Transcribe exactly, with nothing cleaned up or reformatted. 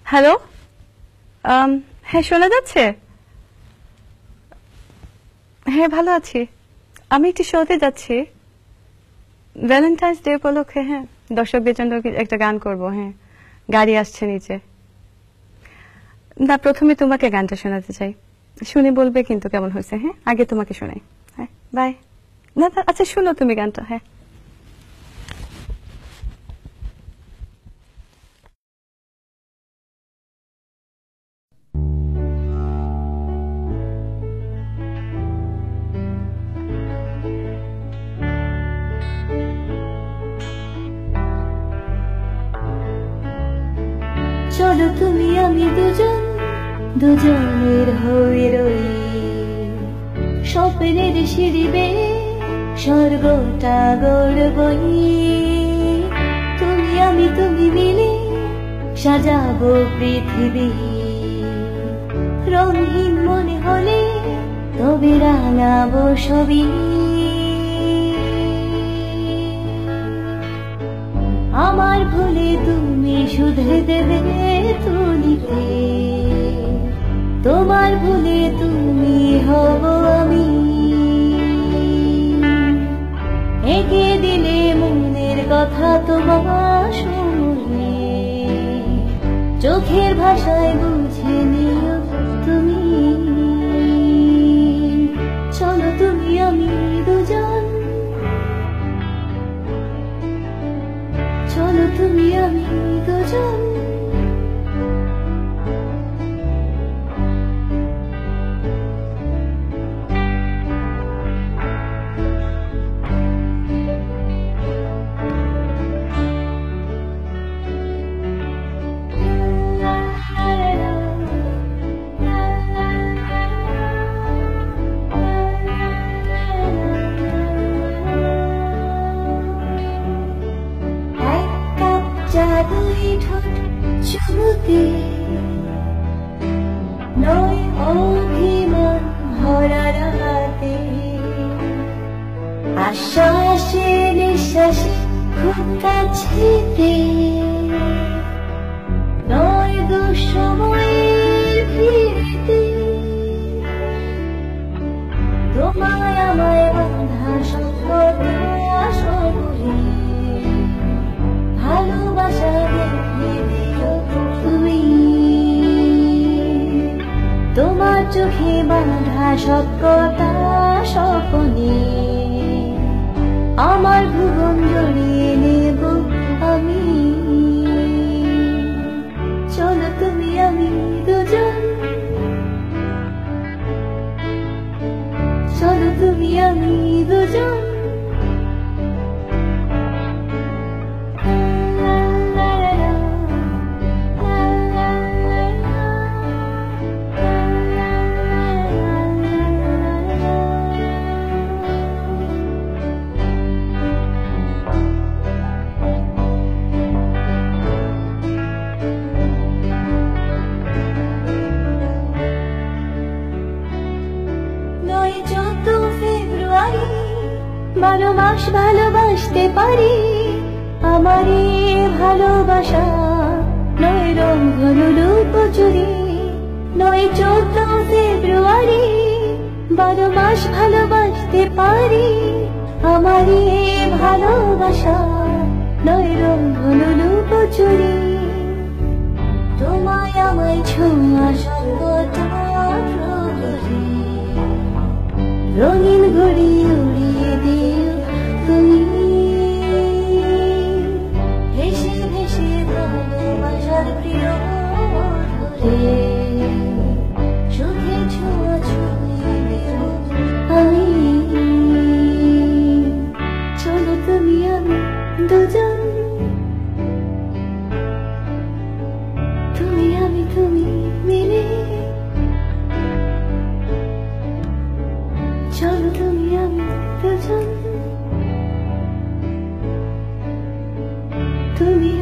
Hello, হ্যাঁ শোনা যাচ্ছে? হ্যাঁ ভালো আছি। আমি একটি শোতে যাচ্ছি ভ্যালেন্টাইন্স ডে উপলক্ষে। হ্যাঁ, দর্শকদের জন্য একটা গান করব। হ্যাঁ, গাড়ি আসছে নিচে। না, প্রথমে তোমাকে গানটা শোনাতে চাই, শুনে বলবে কিন্তু কেমন হয়েছে। হ্যাঁ, আগে তোমাকে শোনাই। হ্যাঁ, বাই। না আচ্ছা, শুনো তুমি গানটা। হ্যাঁ, চলো তুমি আমি দুজন দুজনের হয়ে রই, স্বপ্নের সিঁড়ি বেয়ে স্বর্গটা গড়বই। তুমি আমি তুমি মিলে সাজাবো পৃথিবী, রঙহীন মনে হলে তবে রাঙাবো ছবি। আমার ভুলে তুমি শুধরে দেবে তুলিতে, তোমার ভুলে তুমি হব আমি। এঁকে দিলে মনের কথা তোমার শুনে, চোখের ভাষায় বুঝে নিও তুমি। চলো তুমি আমি দুজন, চলো তুমি আমি দুজন। জাদুই ঠোঁট চুমুতে নয় অভিমান ভরা রাতে, আশ্বাসে নিঃশ্বাসে খুব কাছেতে, নয় দুঃসময়ের ভিড়েতে। তোমায় আমায় বাঁধা সভ্যতা সবরে, ভালোবাসা দেখে দিও তুমি। তোমার চোখে বাঁধা সব কথা স্বপ্নে, আমার ভুবন জড়িয়ে নেব আমি। চলো তুমি আমি দুজন, চলো তুমি আমি দুজন। বারো মাস ভালোবাসতে পারি, আমারই ভালোবাসা নয় রঙ রূপ চুরি। নয় চোদ্দ ফেব্রুয়ারি, বারো মাস ভালোবাসতে পারি, আমারই ভালোবাসা নয় রঙ রূপ চুরি। তোমায় আমায় ছোঁয়া সর্বদা প্রহরে, রঙিন ঘড়ি উড়িয়ে দিও তুমি। ভেসে ভেসে ভালোবাসার প্রিয় ধরে, সুখে ছোঁয়া ছুঁয়ে দেব আমি। চলো তুমি আমি দুজন, তুমি আমি তুমি মিলে। চলো তুমি আমি দুজন, তুমি